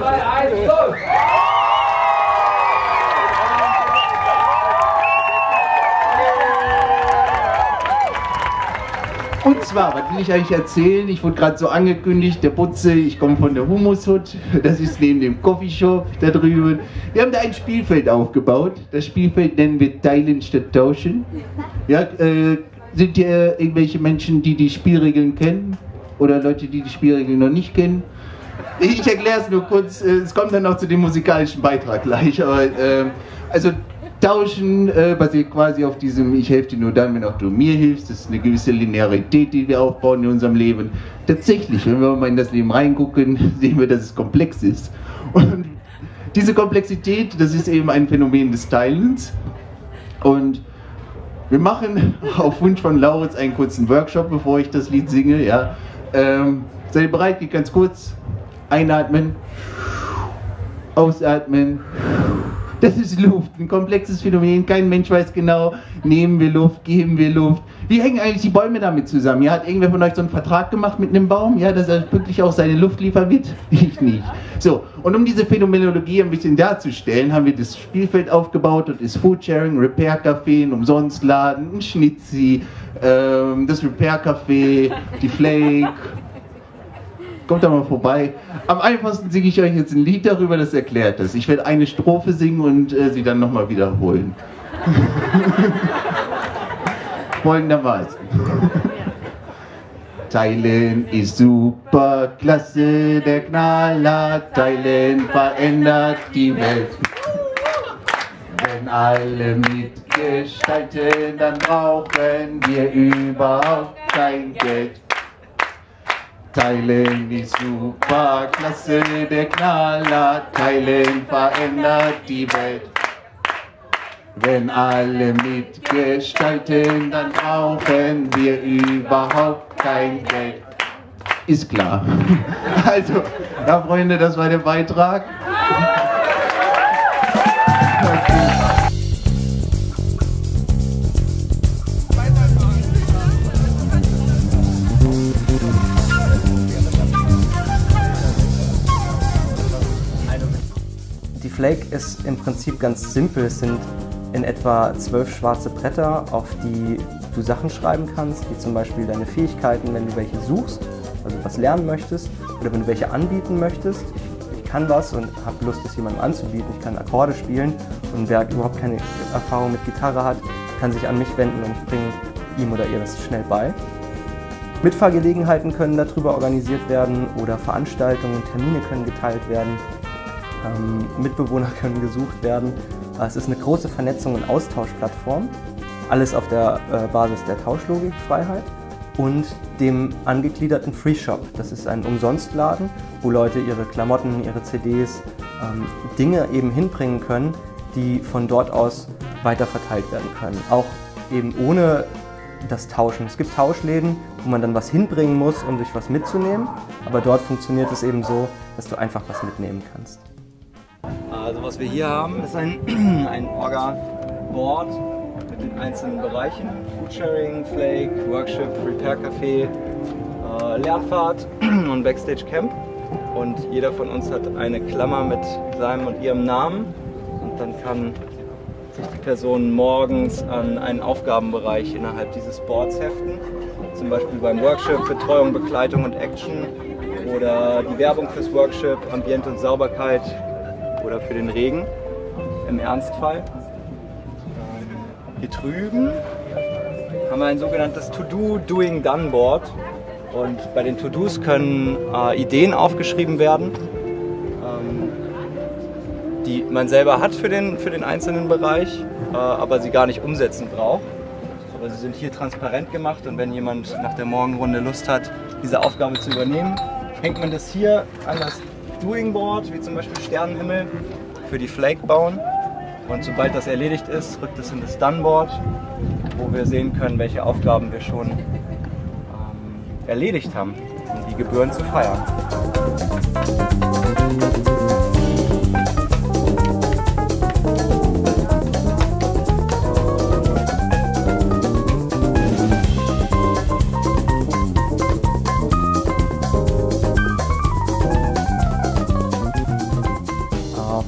2, 1, los! Und zwar, was will ich eigentlich erzählen? Ich wurde gerade so angekündigt, der Butze, ich komme von der Humushut, das ist neben dem Coffeeshop da drüben. Wir haben da ein Spielfeld aufgebaut. Das Spielfeld nennen wir Teilen statt Tauschen. Ja, sind hier irgendwelche Menschen, die die Spielregeln kennen? Oder Leute, die die Spielregeln noch nicht kennen? Ich erkläre es nur kurz, es kommt dann noch zu dem musikalischen Beitrag gleich. Aber, also Tauschen basiert quasi auf diesem ich helfe dir nur dann, wenn auch du mir hilfst. Das ist eine gewisse Linearität, die wir aufbauen in unserem Leben. Tatsächlich, wenn wir mal in das Leben reingucken, sehen wir, dass es komplex ist. Und diese Komplexität, das ist eben ein Phänomen des Teilens. Und wir machen auf Wunsch von Lauritz einen kurzen Workshop, bevor ich das Lied singe. Ja. Seid ihr bereit? Geht ganz kurz. Einatmen. Ausatmen. Das ist Luft, ein komplexes Phänomen, kein Mensch weiß genau, nehmen wir Luft, geben wir Luft. Wie hängen eigentlich die Bäume damit zusammen? Ja, hat irgendwer von euch so einen Vertrag gemacht mit einem Baum, ja, dass er pünktlich auch seine Luft liefern wird? Ich nicht. So, und um diese Phänomenologie ein bisschen darzustellen, haben wir das Spielfeld aufgebaut und ist Foodsharing, Repair Café, ein Umsonstladen, ein Schnitzi, das Repair Café, die Flake. Kommt da mal vorbei. Am einfachsten singe ich euch jetzt ein Lied darüber, das erklärt das. Ich werde eine Strophe singen und sie dann nochmal wiederholen. Folgendermaßen. Teilen ist super, klasse, der Knaller. Teilen verändert die Welt. Wenn alle mitgestalten, dann brauchen wir überhaupt kein Geld. Teilen ist super, klasse, der Knaller. Teilen verändert die Welt. Wenn alle mitgestalten, dann brauchen wir überhaupt kein Geld. Ist klar. Also, ja Freunde, das war der Beitrag. Die Flake ist im Prinzip ganz simpel. Es sind in etwa 12 schwarze Bretter, auf die du Sachen schreiben kannst, wie zum Beispiel deine Fähigkeiten, wenn du welche suchst, also was lernen möchtest, oder wenn du welche anbieten möchtest. Ich kann was und habe Lust, das jemandem anzubieten. Ich kann Akkorde spielen und wer überhaupt keine Erfahrung mit Gitarre hat, kann sich an mich wenden und ich bringe ihm oder ihr das schnell bei. Mitfahrgelegenheiten können darüber organisiert werden oder Veranstaltungen, Termine können geteilt werden. Mitbewohner können gesucht werden. Es ist eine große Vernetzung und Austauschplattform. Alles auf der Basis der Tauschlogikfreiheit und dem angegliederten Free Shop. Das ist ein Umsonstladen, wo Leute ihre Klamotten, ihre CDs, Dinge eben hinbringen können, die von dort aus weiter verteilt werden können. Auch eben ohne das Tauschen. Es gibt Tauschläden, wo man dann was hinbringen muss, um sich was mitzunehmen. Aber dort funktioniert es eben so, dass du einfach was mitnehmen kannst. Also was wir hier haben, ist ein Orga-Board mit den einzelnen Bereichen. Foodsharing, Flake, Workshop, Repair Café, Lernfahrt und Backstage Camp. Und jeder von uns hat eine Klammer mit seinem und ihrem Namen. Und dann kann sich die Person morgens an einen Aufgabenbereich innerhalb dieses Boards heften. Zum Beispiel beim Workshop Betreuung, Begleitung und Action oder die Werbung fürs Workshop, Ambiente und Sauberkeit oder für den Regen im Ernstfall. Hier drüben haben wir ein sogenanntes To-Do, Doing, Done Board. Und bei den To-Dos können Ideen aufgeschrieben werden, die man selber hat für den einzelnen Bereich, aber sie gar nicht umsetzen braucht. Aber sie sind hier transparent gemacht und wenn jemand nach der Morgenrunde Lust hat, diese Aufgabe zu übernehmen, hängt man das hier an das Doing Board, wie zum Beispiel Sternenhimmel, für die Flake bauen. Und sobald das erledigt ist, rückt es in das Done Board, wo wir sehen können, welche Aufgaben wir schon erledigt haben, um die Gebühren zu feiern.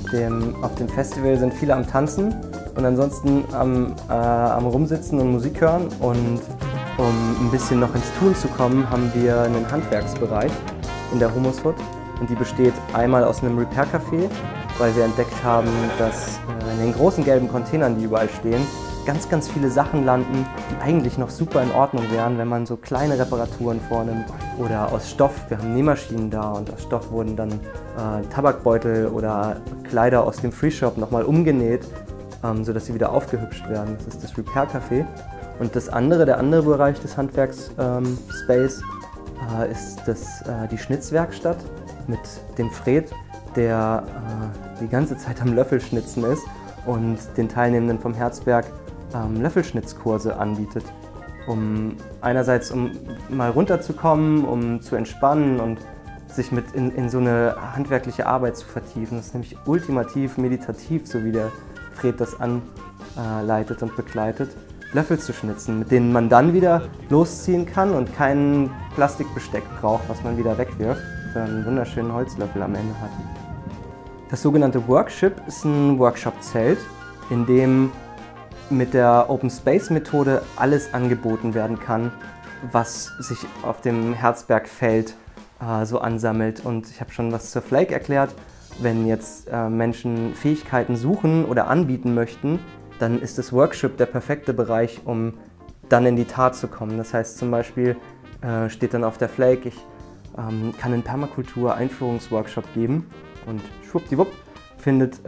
dem Festival sind viele am Tanzen und ansonsten am Rumsitzen und Musik hören. Und um ein bisschen noch ins Tun zu kommen, haben wir einen Handwerksbereich in der Humus Hut. Und die besteht einmal aus einem Repair-Café, weil wir entdeckt haben, dass in den großen gelben Containern, die überall stehen, ganz, ganz viele Sachen landen, die eigentlich noch super in Ordnung wären, wenn man so kleine Reparaturen vornimmt. Oder aus Stoff, wir haben Nähmaschinen da und aus Stoff wurden dann Tabakbeutel oder Kleider aus dem Free Shop nochmal umgenäht, sodass sie wieder aufgehübscht werden. Das ist das Repair-Café. Und der andere Bereich des Handwerks-Space ist die Schnitzwerkstatt mit dem Fred, der die ganze Zeit am Löffelschnitzen ist und den Teilnehmenden vom Herzberg Löffelschnitzkurse anbietet. Einerseits um mal runterzukommen, um zu entspannen und sich mit in so eine handwerkliche Arbeit zu vertiefen. Das ist nämlich ultimativ meditativ, so wie der Fred das anleitet und begleitet, Löffel zu schnitzen, mit denen man dann wieder losziehen kann und kein Plastikbesteck braucht, was man wieder wegwirft, sondern einen wunderschönen Holzlöffel am Ende hat. Das sogenannte Workship ist ein Workshop-Zelt, in dem mit der Open Space Methode alles angeboten werden kann, was sich auf dem Herzbergfeld so ansammelt. Und ich habe schon was zur Flake erklärt. Wenn jetzt Menschen Fähigkeiten suchen oder anbieten möchten, dann ist das Workshop der perfekte Bereich, um dann in die Tat zu kommen. Das heißt zum Beispiel, steht dann auf der Flake, ich kann einen Permakultur-Einführungsworkshop geben und schwuppdiwupp findet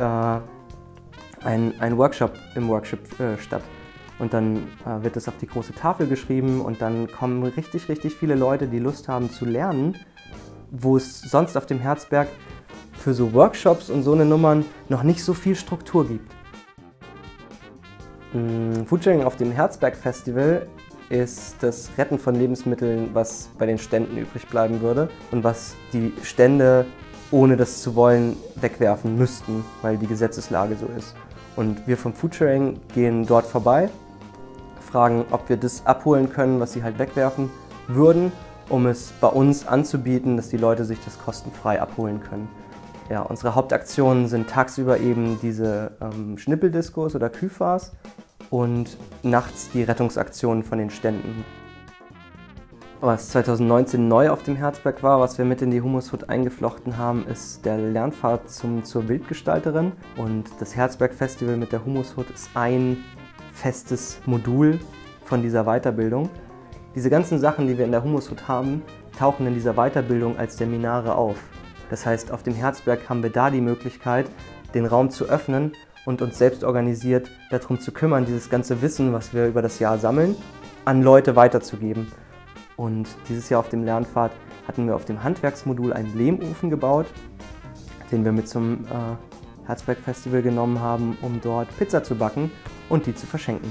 ein Workshop im Workshop statt. Und dann wird es auf die große Tafel geschrieben und dann kommen richtig viele Leute, die Lust haben zu lernen, wo es sonst auf dem Herzberg für so Workshops und so eine Nummern noch nicht so viel Struktur gibt. Foodsharing auf dem Herzberg Festival ist das Retten von Lebensmitteln, was bei den Ständen übrig bleiben würde und was die Stände, ohne das zu wollen, wegwerfen müssten, weil die Gesetzeslage so ist. Und wir vom Foodsharing gehen dort vorbei, fragen, ob wir das abholen können, was sie halt wegwerfen würden, um es bei uns anzubieten, dass die Leute sich das kostenfrei abholen können. Ja, unsere Hauptaktionen sind tagsüber eben diese Schnippeldiscos oder Küfas und nachts die Rettungsaktionen von den Ständen. Was 2019 neu auf dem Herzberg war, was wir mit in die Humus Hut eingeflochten haben, ist der Lernpfad zur Wildgestalterin. Und das Herzberg Festival mit der Humus Hut ist ein festes Modul von dieser Weiterbildung. Diese ganzen Sachen, die wir in der Humus Hut haben, tauchen in dieser Weiterbildung als Seminare auf. Das heißt, auf dem Herzberg haben wir da die Möglichkeit, den Raum zu öffnen und uns selbst organisiert darum zu kümmern, dieses ganze Wissen, was wir über das Jahr sammeln, an Leute weiterzugeben. Und dieses Jahr auf dem Lernpfad hatten wir auf dem Handwerksmodul einen Lehmofen gebaut, den wir mit zum Herzberg Festival genommen haben, um dort Pizza zu backen und die zu verschenken.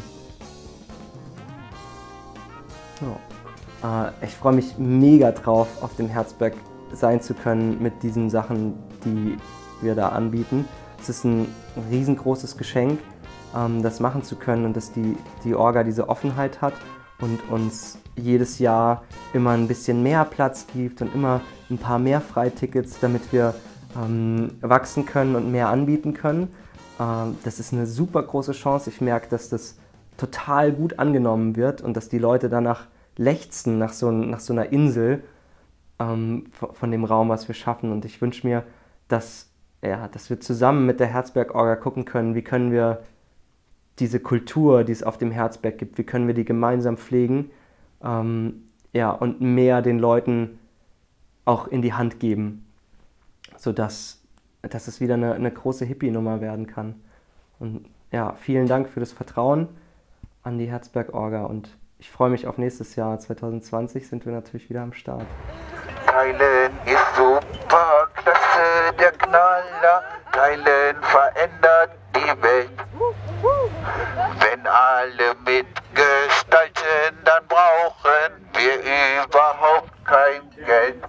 So. Ich freue mich mega drauf, auf dem Herzberg sein zu können mit diesen Sachen, die wir da anbieten. Es ist ein riesengroßes Geschenk, das machen zu können und dass die Orga diese Offenheit hat und uns jedes Jahr immer ein bisschen mehr Platz gibt und immer ein paar mehr Freitickets, damit wir wachsen können und mehr anbieten können. Das ist eine super große Chance. Ich merke, dass das total gut angenommen wird und dass die Leute danach lechzen, nach so einer Insel von dem Raum, was wir schaffen. Und ich wünsche mir, dass wir zusammen mit der Herzberg-Orga gucken können, wie können wir diese Kultur, die es auf dem Herzberg gibt, wie können wir die gemeinsam pflegen, und mehr den Leuten auch in die Hand geben, sodass es wieder eine große Hippie-Nummer werden kann. Und ja, vielen Dank für das Vertrauen an die Herzberg-Orga und ich freue mich auf nächstes Jahr. 2020 sind wir natürlich wieder am Start. Teilen ist super, klasse, der Knaller. Teilen verändert die Welt. Wenn alle mitgestalten, dann brauchen wir überhaupt kein Geld.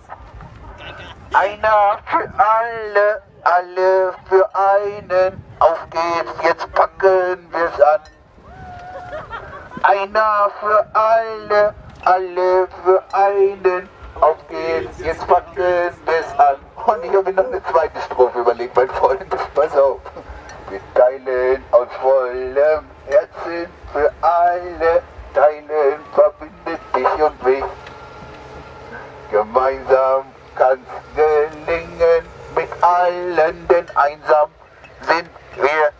Einer für alle, alle für einen. Auf geht's, jetzt packen wir's an. Einer für alle, alle für einen. Auf geht's, jetzt packen wir's an. Und ich habe mir noch eine zweite Strophe überlegt, mein Freund. Pass auf. Wir teilen aus vollem Herzen für alle. Teilen verbindet dich und mich. Gemeinsam kann's gelingen mit allen, denn einsam sind wir